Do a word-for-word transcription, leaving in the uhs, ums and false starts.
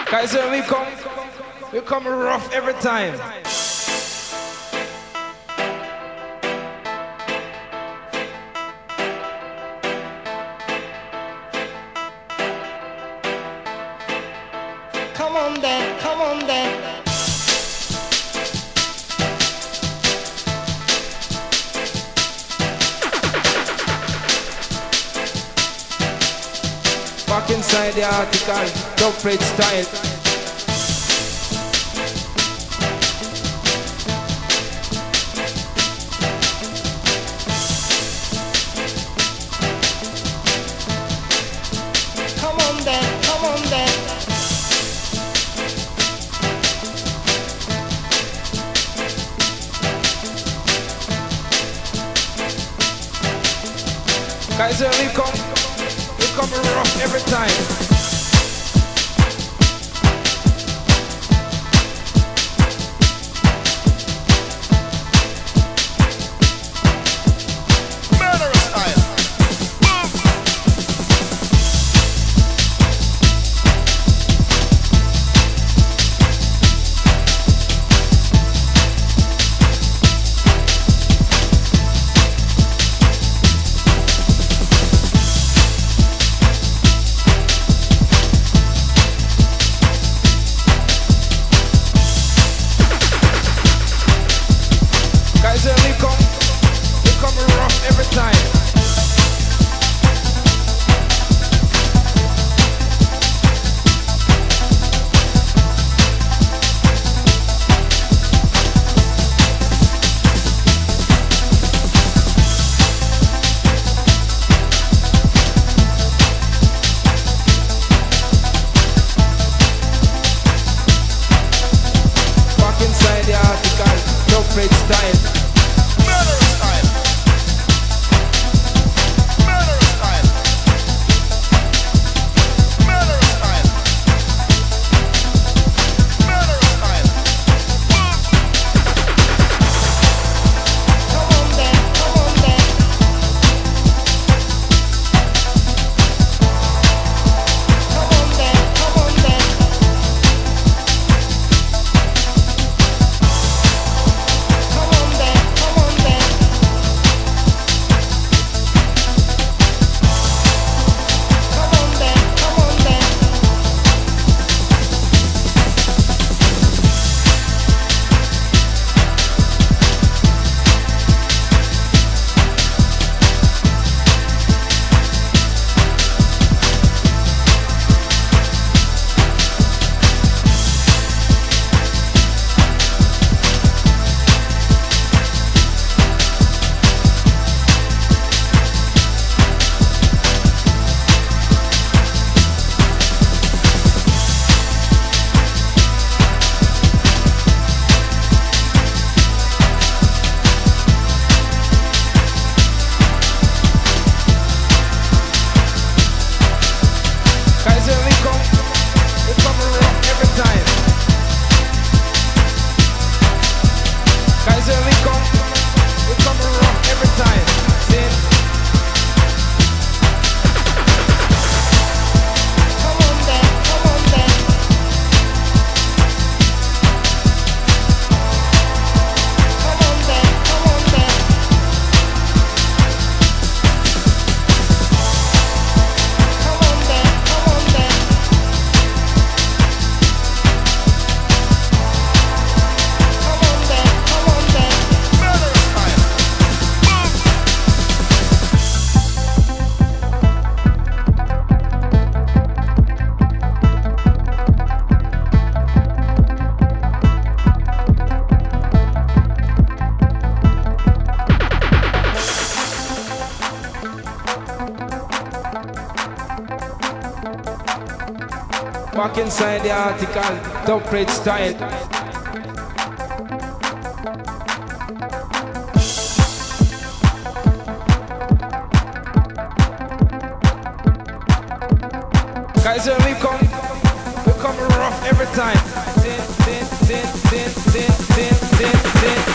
Guys, when we come, we come rough every time. Come on then, come on then. Back inside the article, dub plate style. Come on then, come on then. Guys, when we come, we come rough every time. When we come, we come rough every time. Back inside the article, dub plate style. Back inside the article, dub plate style. Guys, when we come, we come rough every time. Din, din, din, din, din, din, din, din.